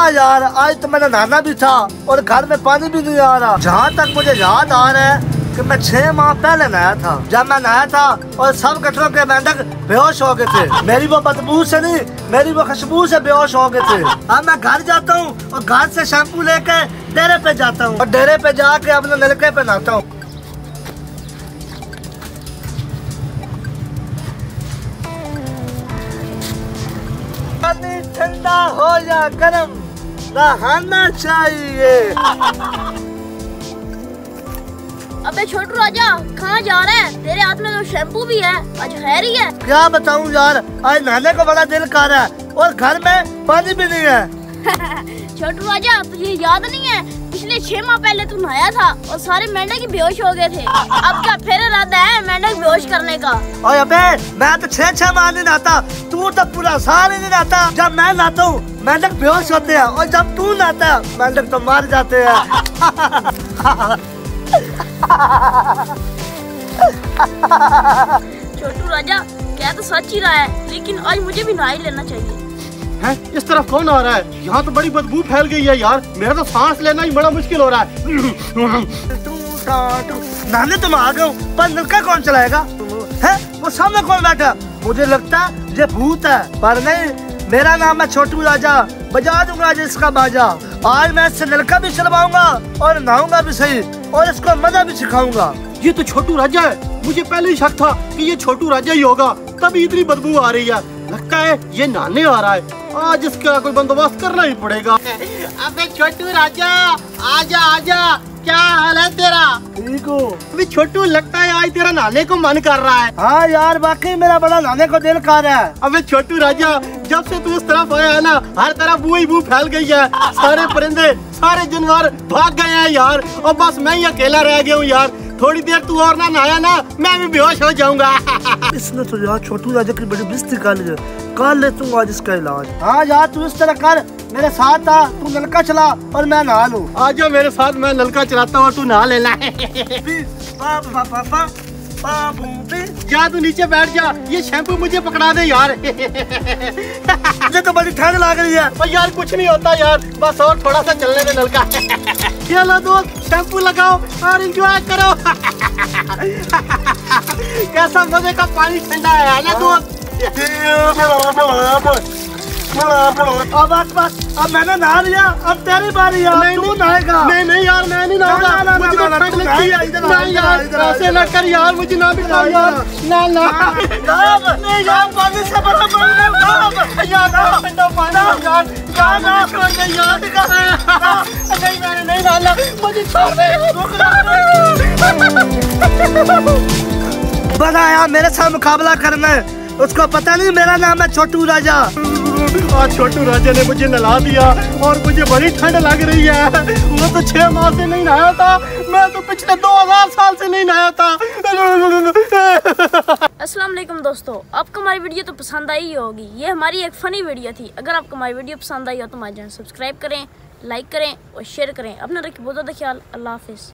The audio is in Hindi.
हाँ यार, आज तो मैंने नहाना भी था और घर में पानी भी नहीं आ रहा। जहाँ तक मुझे याद आ रहा है कि मैं 6 माह पहले नहाया था। जब मैं नहाया था और सब गटरों के मेंढक बेहोश हो गए थे। मेरी वो बदबू से नहीं, मेरी वो खुशबू से बेहोश हो गए थे। अब मैं घर जाता हूँ और घर से शैम्पू लेके डेरे पे जाता हूँ और डेरे पे जाके अपने नलके पे नहाता हूँ। पानी ठंडा हो या गर्म, नहाना चाहिए। अबे छोटू राजा, कहाँ जा रहा है? तेरे हाथ में तो शैम्पू भी है, आज खैर ही है। क्या बताऊँ यार, आज नहाने को बड़ा दिल कर रहा है और घर में पानी भी नहीं है। छोटू राजा, तुझे याद नहीं है पिछले 6 माह पहले तू नहाया था और सारे मेंढक बेहोश हो गए थे। अब क्या फिर इरादा है मेंढक बेहोश करने का? ओए अबे, मैं तो 6 माह नहीं नहाता, तू तो पूरा साल ही नहीं नहाता। जब मैं नहाता हूँ मेंढक बेहोश होते हैं और जब तू नहाता है मेंढक तो मर जाते हैं। छोटू राजा, क्या तो सच ही रहा है, लेकिन आज मुझे भी नहा ही लेना चाहिए। है? इस तरफ कौन आ रहा है? यहाँ तो बड़ी बदबू फैल गई है यार, मेरा तो सांस लेना ही बड़ा मुश्किल हो रहा है। नहाने तो मैं आ गया हूँ, पर नलका कौन चलाएगा? है वो सामने कौन बैठा? मुझे लगता है ये भूत है, पर नहीं, मेरा नाम है छोटू राजा, बजा दूंगा आज इसका बाजा। आज मैं इससे नलका भी चलवाऊंगा और नहाऊंगा भी सही और इसको मजा भी सिखाऊंगा। ये तो छोटू राजा है, मुझे पहले ही शक था कि ये छोटू राजा ही होगा, तभी इतनी बदबू आ रही है। लगता है ये नहाने आ रहा है, आज इसका कोई बंदोबस्त करना ही पड़ेगा। अबे छोटू राजा, आजा आजा, क्या हाल है तेरा? ठीक हो? अबे छोटू, लगता है आज तेरा नहाने को मन कर रहा है। हाँ यार, वाकई मेरा बड़ा नहाने को दिल कर रहा है। अबे छोटू राजा, जब से तू इस तरफ आया है ना, हर तरफ बू ही बू फैल गई है। सारे परिंदे, सारे जानवर भाग गए हैं यार, और बस मैं ही अकेला रह गया हूँ यार। थोड़ी देर तू और ना नहाया ना, मैं भी बेहोश हो जाऊंगा। इसने तो यार छोटू राजा की बड़ी बेइज्जती कर ली है, कर ले तू आज इसका इलाज। हाँ यार, तू इस तरह कर, मेरे साथ आ, तू नलका चला और मैं नहा लूं। आजा मेरे साथ, मैं नलका चलाता हूँ और तू नहा लेना। जा तू नीचे बैठ जा, ये शैम्पू मुझे पकड़ा दे यार। मुझे तो बड़ी ठंड लग रही है। और यार कुछ नहीं होता यार, बस और थोड़ा सा चलने दे नलका। ये लो दोस्त, शैम्पू लगाओ और एंजॉय करो। कैसा मजे का पानी ठंडा है ना दोस्त? अब मैंने नहा लिया, अब तेरी बारी है, तू नहाएगा। नहीं यार, मैं नहीं नहाऊंगा, मुझे तो ठंड लगती है। नहीं यार, ऐसे ना कर यार, मुझे ना बिठाओ यार। ना नहीं यार, पानी से बड़ा यार, ठंडा पानी यार, छोड़ दे यार। नहीं मैंने नहीं डाला, मुझे छोड़ दे। बनाया मेरे साथ मुकाबला करना है, उसको पता नहीं मेरा नाम है छोटू राजा। आज छोटू राजा ने मुझे नला दिया और मुझे बड़ी ठंड लग रही है। वो तो 6 माह से नहीं नहाया था, मैं तो पिछले 2000 साल से नहीं नहाया था। अस्सलाम वालेकुम दोस्तों, आपको हमारी वीडियो तो पसंद आई होगी। ये हमारी एक फ़नी वीडियो थी। अगर आपको हमारी वीडियो पसंद आई हो तो हमारे चैनल सब्सक्राइब करें, लाइक करें और शेयर करें। अपना रखिए बहुत ज़्यादा ख्याल। अल्लाह हाफिज़।